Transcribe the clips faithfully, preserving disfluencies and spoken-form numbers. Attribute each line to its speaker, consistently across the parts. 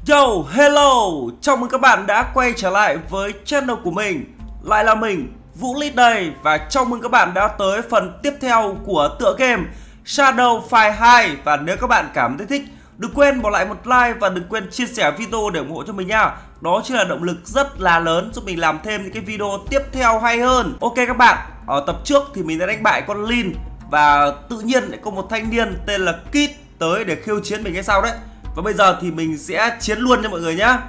Speaker 1: Yo, hello, chào mừng các bạn đã quay trở lại với channel của mình. Lại là mình, Vũ Lít đây. Và chào mừng các bạn đã tới phần tiếp theo của tựa game Shadow Fight hai. Và nếu các bạn cảm thấy thích, đừng quên bỏ lại một like và đừng quên chia sẻ video để ủng hộ cho mình nha. Đó chính là động lực rất là lớn giúp mình làm thêm những cái video tiếp theo hay hơn. Ok các bạn, ở tập trước thì mình đã đánh bại con Lin. Và tự nhiên lại có một thanh niên tên là Kit tới để khiêu chiến mình hay sao đấy. Và bây giờ thì mình sẽ chiến luôn nha mọi người nhá.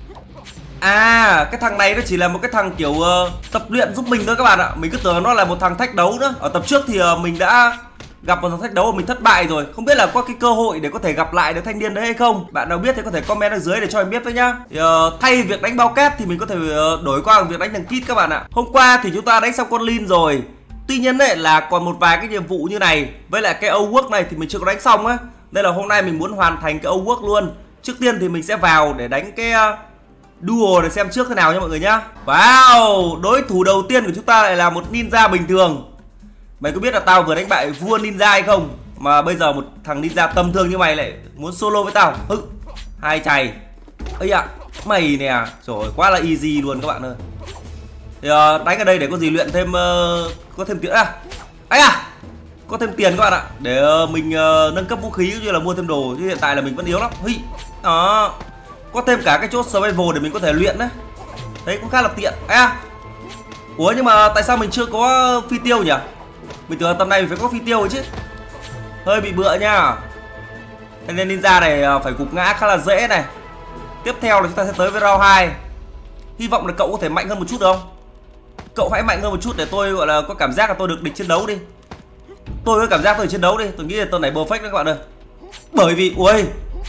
Speaker 1: À, cái thằng này nó chỉ là một cái thằng kiểu uh, tập luyện giúp mình thôi các bạn ạ. Mình cứ tưởng nó là một thằng thách đấu nữa. Ở tập trước thì uh, mình đã gặp một thằng thách đấu mà mình thất bại rồi. Không biết là có cái cơ hội để có thể gặp lại được thanh niên đấy hay không. Bạn nào biết thì có thể comment ở dưới để cho mình biết với nhá. Thì, uh, thay việc đánh bao cát thì mình có thể uh, đổi qua việc đánh thằng Kit các bạn ạ. Hôm qua thì chúng ta đánh xong con Lin rồi. Tuy nhiên đấy là còn một vài cái nhiệm vụ như này với lại cái Owork này thì mình chưa có đánh xong á. Đây là hôm nay mình muốn hoàn thành cái Owork luôn. Trước tiên thì mình sẽ vào để đánh cái uh, duo để xem trước thế nào nha mọi người nhá. Wow, đối thủ đầu tiên của chúng ta lại là một ninja bình thường. Mày có biết là tao vừa đánh bại vua ninja hay không? Mà bây giờ một thằng ninja tầm thường như mày lại muốn solo với tao. Hự, hai chày. Ây ạ, mày nè, trời ơi, quá là easy luôn các bạn ơi. Thì uh, đánh ở đây để có gì luyện thêm uh, có thêm tiền à? Ấy à? Có thêm tiền các bạn ạ, để uh, mình uh, nâng cấp vũ khí cũng như là mua thêm đồ, chứ hiện tại là mình vẫn yếu lắm. Hi. Đó. Có thêm cả cái chốt survival để mình có thể luyện đấy. Đấy cũng khá là tiện. À. Ủa nhưng mà tại sao mình chưa có phi tiêu nhỉ? Mình tưởng tầm này mình phải có phi tiêu ấy chứ. Hơi bị bựa nha. Thế nên ninja này uh, phải gục ngã khá là dễ này. Tiếp theo là chúng ta sẽ tới với round hai. Hy vọng là cậu có thể mạnh hơn một chút được không? Cậu hãy mạnh hơn một chút để tôi gọi là có cảm giác là tôi được địch chiến đấu đi. Tôi có cảm giác tôi chiến đấu đi. Tôi nghĩ là tuần này perfect đấy các bạn ơi. Bởi vì ui,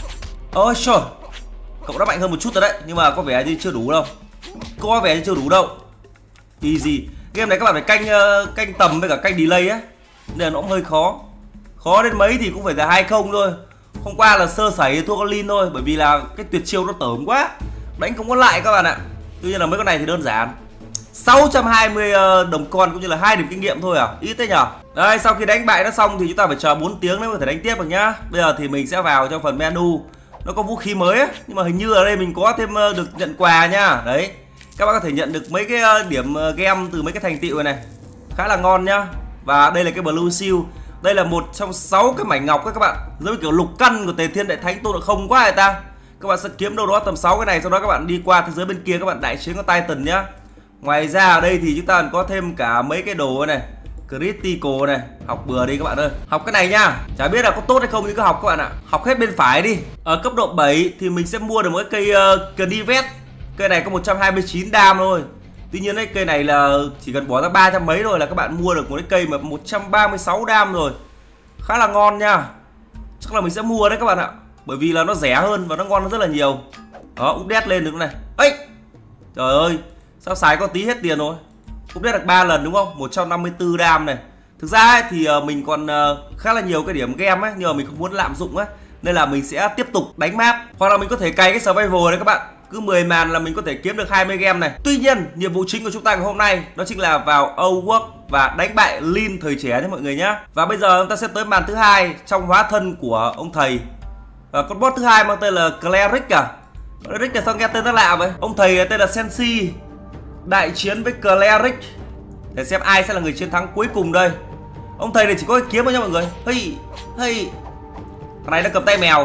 Speaker 1: ôi trời, cậu đã mạnh hơn một chút rồi đấy. Nhưng mà có vẻ như chưa đủ đâu. Có vẻ như chưa đủ đâu. Easy. Game này các bạn phải canh uh, canh tầm với cả canh delay á, nên nó cũng hơi khó. Khó đến mấy thì cũng phải là hai không thôi. Hôm qua là sơ sẩy thua con Lin thôi. Bởi vì là cái tuyệt chiêu nó tởm quá, đánh không có lại các bạn ạ. Tuy nhiên là mấy con này thì đơn giản. Sáu trăm hai mươi đồng con cũng như là hai điểm kinh nghiệm thôi à, ít thế nhở. Đây, sau khi đánh bại nó xong thì chúng ta phải chờ bốn tiếng mới có thể đánh tiếp được nhá. Bây giờ thì mình sẽ vào trong phần menu. Nó có vũ khí mới á, nhưng mà hình như ở đây mình có thêm được nhận quà nha. Đấy, các bạn có thể nhận được mấy cái điểm game từ mấy cái thành tựu này, khá là ngon nhá. Và đây là cái Blue Seal. Đây là một trong sáu cái mảnh ngọc các bạn, giống như kiểu lục căn của Tề Thiên Đại Thánh Tôn Ngộ Không quá người ta. Các bạn sẽ kiếm đâu đó tầm sáu cái này, sau đó các bạn đi qua thế giới bên kia các bạn đại chiến con Titan nhá. Ngoài ra ở đây thì chúng ta còn có thêm cả mấy cái đồ này, critical này, học bừa đi các bạn ơi. Học cái này nha, chả biết là có tốt hay không nhưng cứ học các bạn ạ. Học hết bên phải đi. Ở cấp độ bảy thì mình sẽ mua được một cái cây uh, Knivet. Cây này có một trăm hai mươi chín đam thôi. Tuy nhiên đấy, cây này là chỉ cần bỏ ra ba trăm mấy thôi là các bạn mua được một cái cây mà một trăm ba mươi sáu đam rồi. Khá là ngon nha. Chắc là mình sẽ mua đấy các bạn ạ. Bởi vì là nó rẻ hơn và nó ngon hơn rất là nhiều. Đó, úp đét lên được này. Ấy, trời ơi, sao xài có tí hết tiền rồi. Úp đét được ba lần đúng không? một trăm năm mươi tư đam này. Thực ra ấy, thì mình còn khá là nhiều cái điểm game ấy, nhưng mà mình không muốn lạm dụng ấy, nên là mình sẽ tiếp tục đánh map. Hoặc là mình có thể cày cái survival đấy các bạn. Cứ mười màn là mình có thể kiếm được hai mươi game này. Tuy nhiên, nhiệm vụ chính của chúng ta ngày hôm nay đó chính là vào Owork và đánh bại Lin thời trẻ nhé mọi người nhé. Và bây giờ chúng ta sẽ tới màn thứ hai trong hóa thân của ông thầy. Và con boss thứ hai mang tên là Cleric à? Cleric là sao nghe tên nó lạ vậy? Ông thầy tên là Sensi. Đại chiến với Cleric để xem ai sẽ là người chiến thắng cuối cùng đây. Ông thầy này chỉ có cái kiếm thôi nha mọi người. Hey, hey. Thằng này nó cầm tay mèo.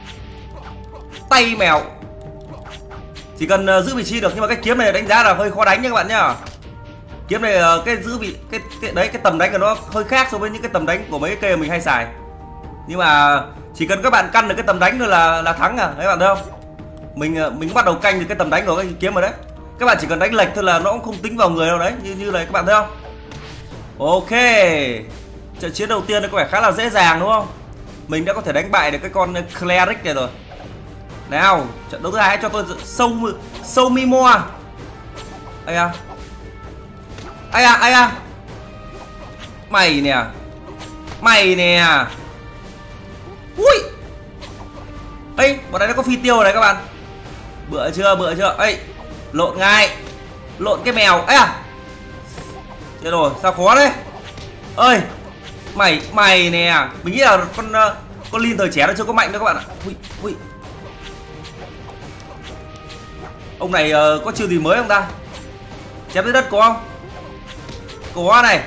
Speaker 1: Tay mèo. Chỉ cần uh, giữ vị trí được, nhưng mà cái kiếm này đánh giá là hơi khó đánh nha các bạn nhá. Kiếm này uh, cái giữ vị cái, cái đấy cái tầm đánh của nó hơi khác so với những cái tầm đánh của mấy cái cây mà mình hay xài. Nhưng mà chỉ cần các bạn căn được cái tầm đánh thôi là là thắng à, thấy bạn thấy không? Mình uh, mình bắt đầu canh được cái tầm đánh của cái kiếm rồi đấy. Các bạn chỉ cần đánh lệch thôi là nó cũng không tính vào người đâu đấy, như như này các bạn thấy không? Ok. Trận chiến đầu tiên nó có vẻ khá là dễ dàng đúng không? Mình đã có thể đánh bại được cái con Cleric này rồi. Nào, trận đấu thứ hai hãy cho tôi sâu sâu mi moa. Ai à? Ai à, ai à? Mày nè. Mày nè. Ui. Ê, bọn này nó có phi tiêu này các bạn. Bựa chưa, bựa chưa? Ê, lộn ngay. Lộn cái mèo. Ấy à? Chết rồi, sao khó đấy? Ơi, mày mày nè. Mình nghĩ là con con Lin thời trẻ nó chưa có mạnh đâu các bạn ạ. Ui, ui. Ông này uh, có chiêu gì mới không ta? Chém dưới đất có không? Có này.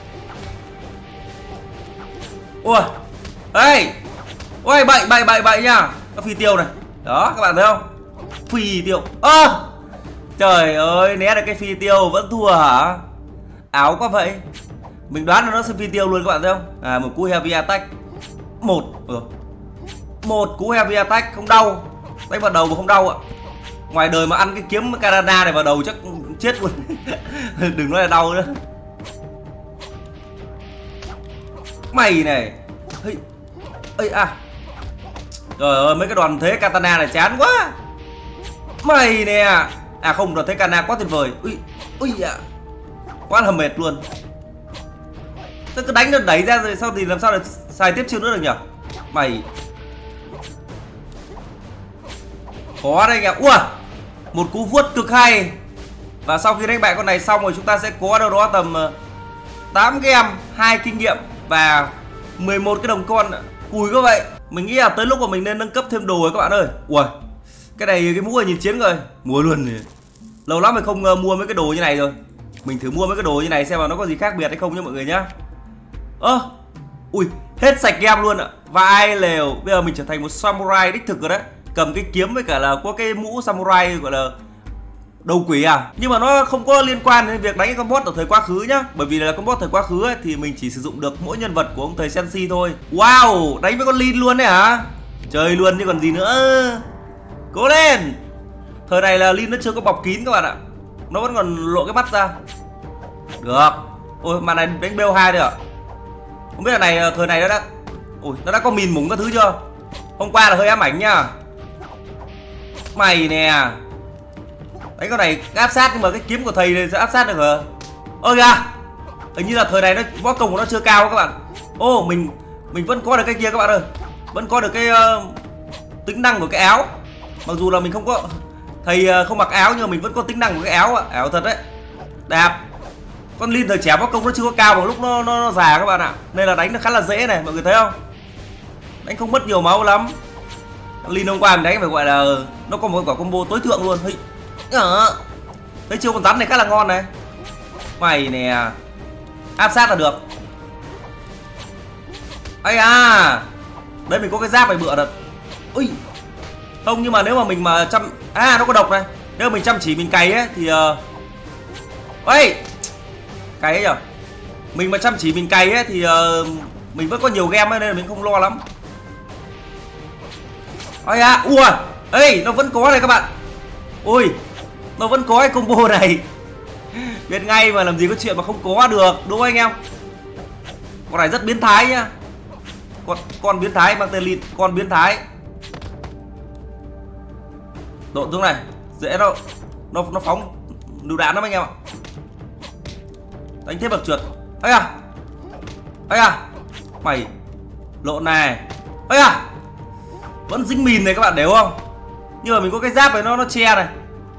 Speaker 1: Ui. Ê. Ôi bậy bậy bậy bậy nha. Nó phi tiêu này. Đó các bạn thấy không? Phi tiêu. Ơ à, trời ơi, né được cái phi tiêu vẫn thua hả? Áo quá vậy. Mình đoán là nó sẽ phi tiêu luôn các bạn thấy không? À, một cú heavy attack. Một ừ. Một cú heavy attack không đau. Đánh vào đầu mà không đau ạ. Ngoài đời mà ăn cái kiếm katana này vào đầu chắc chết luôn. Đừng nói là đau nữa. Mày này. Ê, ê à. Trời ơi, mấy cái đoàn thế katana này chán quá. Mày nè. À không, đoàn thế katana quá tuyệt vời. Ui, ui à. Quá là mệt luôn. Thế cứ đánh nó đẩy ra rồi sau thì làm sao để xài tiếp chiêu nữa được nhỉ? Mày. Khó đây kìa. Ui, một cú vuốt cực hay. Và sau khi đánh bại con này xong rồi chúng ta sẽ có đâu đó tầm tám game, hai kinh nghiệm và mười một cái đồng con. Cùi có vậy. Mình nghĩ là tới lúc mà mình nên nâng cấp thêm đồ rồi các bạn ơi. Ui, cái này cái mũ này nhìn chiến rồi. Mua luôn rồi. Lâu lắm mình không uh, mua mấy cái đồ như này rồi. Mình thử mua mấy cái đồ như này xem mà nó có gì khác biệt hay không nhá mọi người nhá. Ơ, à, ui, hết sạch game luôn ạ. Vai lều, bây giờ mình trở thành một samurai đích thực rồi đấy. Cầm cái kiếm với cả là có cái mũ samurai gọi là đầu quỷ à. Nhưng mà nó không có liên quan đến việc đánh cái con boss ở thời quá khứ nhá. Bởi vì là con boss thời quá khứ ấy, thì mình chỉ sử dụng được mỗi nhân vật của ông thầy Senshi thôi. Wow, đánh với con Lin luôn đấy hả? Chơi luôn chứ còn gì nữa. Cố lên. Thời này là Lin nó chưa có bọc kín các bạn ạ. Nó vẫn còn lộ cái mắt ra. Được. Ôi mà này đánh bêu hai rồi ạ. Không biết là này thời này nó đã ôi nó đã có mìn mủng các thứ chưa? Hôm qua là hơi ám ảnh nhá. Mày nè. Đánh con này áp sát nhưng mà cái kiếm của thầy này sẽ áp sát được hả? Ơ kìa. Hình như là thời này nó võ công của nó chưa cao các bạn. Ô mình mình vẫn có được cái kia các bạn ơi. Vẫn có được cái uh, tính năng của cái áo. Mặc dù là mình không có thầy uh, không mặc áo nhưng mà mình vẫn có tính năng của cái áo ạ. Áo thật đấy. Đạp. Con Lin thời trẻ võ công nó chưa có cao bằng lúc nó, nó, nó già các bạn ạ. Nên là đánh nó khá là dễ này, mọi người thấy không? Đánh không mất nhiều máu lắm. Lin hôm qua mình đánh phải gọi là nó có một quả combo tối thượng luôn. Ờ. Thấy chiêu con rắn này khá là ngon này. Mày nè. Áp sát là được. Ây à. Đấy mình có cái giáp này bựa thật. Ui. Không nhưng mà nếu mà mình mà chăm à nó có độc này. Nếu mà mình chăm chỉ mình cày ấy thì uh... ây. Cày ấy nhở. Mình mà chăm chỉ mình cày ấy thì uh... mình vẫn có nhiều game ấy nên là mình không lo lắm. Ây à. Ui. Ê nó vẫn có này các bạn. Ui. Nó vẫn có cái combo này. Biết ngay mà làm gì có chuyện mà không có được. Đúng không anh em? Con này rất biến thái nhá. Con, con biến thái mang tên Lin. Con biến thái. Độ xuống này. Dễ đâu. Nó, nó phóng lựu đạn lắm anh em ạ. Đánh thế bậc trượt. Ây à. Ây à. Mày. Lộn này. Ây à. Vẫn dính mìn này các bạn đều không? Nhưng mà mình có cái giáp này nó nó che này.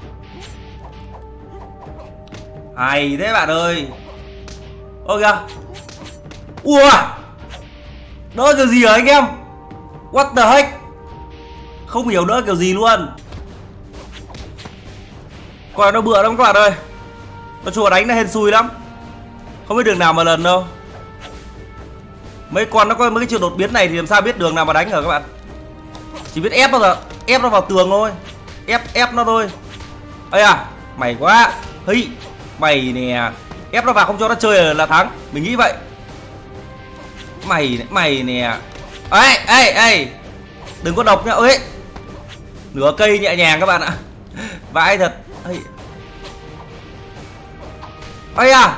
Speaker 1: Hay thế bạn ơi. Ôi kìa. Ui. Đỡ kiểu gì hả anh em? What the heck. Không hiểu đỡ kiểu gì luôn. Còn nó bựa lắm các bạn ơi. Nó chùa đánh nó hên xui lắm. Không biết đường nào mà lần đâu. Mấy con nó có mấy cái chiều đột biến này thì làm sao biết đường nào mà đánh hả các bạn? Chỉ biết ép nó rồi. Ép nó vào tường thôi. Ép ép nó thôi. Ây à. Mày quá. Hây. Mày nè. Ép nó vào không cho nó chơi là thắng. Mình nghĩ vậy. Mày mày nè. Ê ê ê. Đừng có độc nhá. Ơi. Nửa cây nhẹ nhàng các bạn ạ. Vãi thật. Ây. Ây à.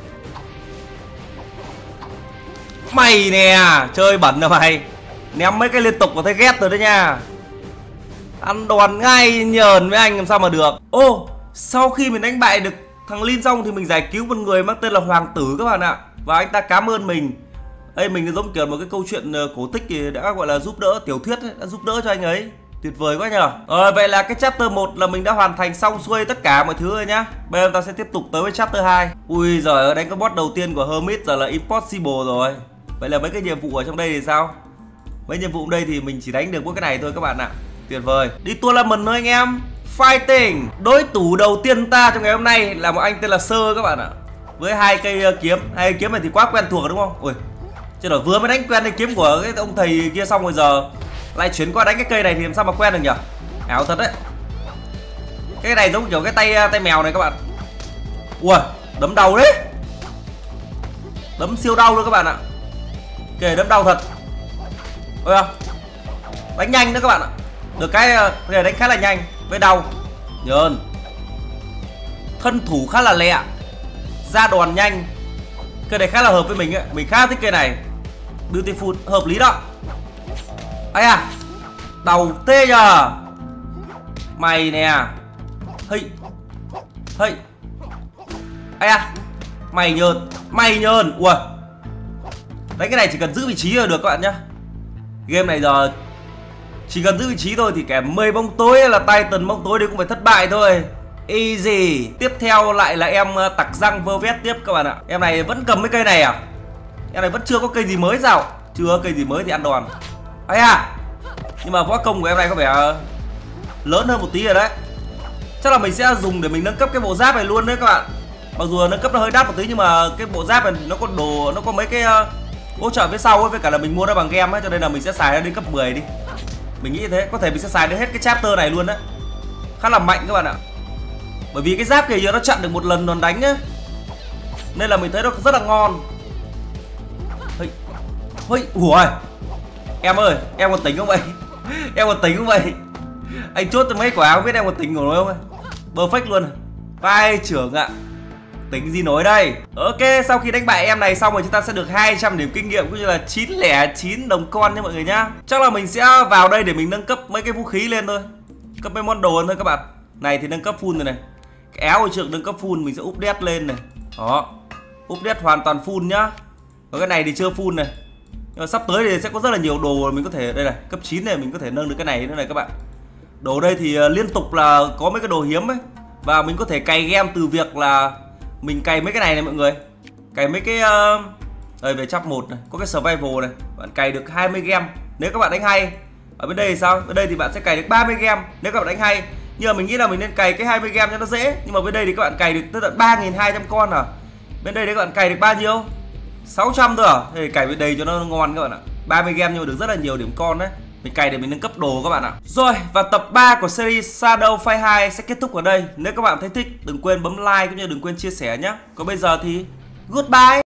Speaker 1: Mày nè. Chơi bẩn rồi mày. Ném mấy cái liên tục có thấy ghét rồi đấy nha. Ăn đòn ngay nhờn với anh làm sao mà được. Ô. Sau khi mình đánh bại được thằng Lin xong thì mình giải cứu một người mang tên là Hoàng Tử các bạn ạ. Và anh ta cảm ơn mình. Đây mình giống kiểu một cái câu chuyện cổ tích thì đã gọi là giúp đỡ tiểu thuyết ấy, đã giúp đỡ cho anh ấy. Tuyệt vời quá nhờ. Ờ vậy là cái chapter một là mình đã hoàn thành xong xuôi tất cả mọi thứ rồi nhá. Bây giờ ta sẽ tiếp tục tới với chapter hai. Ui giời ơi, đánh cái boss đầu tiên của Hermit giờ là impossible rồi. Vậy là mấy cái nhiệm vụ ở trong đây thì sao? Mấy nhiệm vụ ở đây thì mình chỉ đánh được mỗi cái này thôi các bạn ạ. Tuyệt vời. Đi tournament thôi anh em. Fighting. Đối thủ đầu tiên ta trong ngày hôm nay là một anh tên là Sơ các bạn ạ. Với hai cây kiếm, hai cây kiếm này thì quá quen thuộc đúng không? Ui, chứ rồi vừa mới đánh quen cái kiếm của cái ông thầy kia xong rồi giờ lại chuyển qua đánh cái cây này thì làm sao mà quen được nhỉ? Ảo thật đấy. Cái này giống kiểu cái tay tay mèo này các bạn. Ui, đấm đầu đấy. Đấm siêu đau luôn các bạn ạ. Kể đấm đau thật. Ôi à, đánh nhanh nữa các bạn ạ. Được cái cái này đánh khá là nhanh với đau. Nhơn. Thân thủ khá là lẹ. Ra đòn nhanh. Cây này khá là hợp với mình ấy. Mình khá thích cây này. Beautiful, hợp lý đó. Ây à, đầu tê nhờ. Mày nè. Hây. Hây. Ây à, mày nhơn. Mày nhơn. Ui, đánh cái này chỉ cần giữ vị trí là được các bạn nhá. Game này giờ chỉ cần giữ vị trí thôi thì kẻ mười bóng tối hay là Titan bóng tối đấy cũng phải thất bại thôi. Easy. Tiếp theo lại là em tặc răng vơ vét tiếp các bạn ạ. Em này vẫn cầm cái cây này à? Em này vẫn chưa có cây gì mới sao? Chưa có cây gì mới thì ăn đòn. Ấy à, nhưng mà võ công của em này có vẻ lớn hơn một tí rồi đấy. Chắc là mình sẽ dùng để mình nâng cấp cái bộ giáp này luôn đấy các bạn. Mặc dù nâng cấp nó hơi đắt một tí nhưng mà cái bộ giáp này nó có đồ, nó có mấy cái uh, hỗ trợ phía sau ấy, với cả là mình mua nó bằng game ấy, cho nên là mình sẽ xài nó đến cấp mười đi. Mình nghĩ thế, có thể mình sẽ xài đến hết cái chapter này luôn đấy. Khá là mạnh các bạn ạ. Bởi vì cái giáp kia giờ nó chặn được một lần đòn đánh á, nên là mình thấy nó rất là ngon. Hơi, hơi, ủa, em ơi, em còn tính không vậy? Em còn tính không vậy? Anh chốt từ mấy quả không biết em còn tính của nó không? Perfect luôn. Vai trưởng ạ. Tính gì nói đây. Ok, sau khi đánh bại em này xong rồi chúng ta sẽ được hai trăm điểm kinh nghiệm cũng như là chín lẻ chín đồng con nha mọi người nhá. Chắc là mình sẽ vào đây để mình nâng cấp mấy cái vũ khí lên thôi. Cấp mấy món đồ hơn thôi các bạn. Này thì nâng cấp full rồi này. Cái áo hồi trước nâng cấp full mình sẽ update lên này. Đó. Update hoàn toàn full nhá. Còn cái này thì chưa full này. Nhưng mà sắp tới thì sẽ có rất là nhiều đồ mình có thể, đây này, cấp chín này mình có thể nâng được cái này nữa này các bạn. Đồ đây thì uh, liên tục là có mấy cái đồ hiếm ấy. Và mình có thể cày game từ việc là mình cày mấy cái này này mọi người. Cày mấy cái uh... đây về chap một này, có cái survival này, bạn cày được hai mươi game nếu các bạn đánh hay. Ở bên đây thì sao? Bên đây thì bạn sẽ cày được ba mươi game nếu các bạn đánh hay. Nhưng mà mình nghĩ là mình nên cày cái hai mươi game cho nó dễ. Nhưng mà bên đây thì các bạn cày được tới tận ba nghìn hai trăm con à. Bên đây thì các bạn cày được bao nhiêu? sáu trăm thôi à? Thế thì cày bên đây cho nó ngon các bạn ạ. ba mươi game nhưng mà được rất là nhiều điểm con đấy. Mình cày để mình nâng cấp đồ các bạn ạ. Rồi, và tập ba của series Shadow Fight hai sẽ kết thúc ở đây. Nếu các bạn thấy thích, đừng quên bấm like cũng như đừng quên chia sẻ nhé. Còn bây giờ thì goodbye.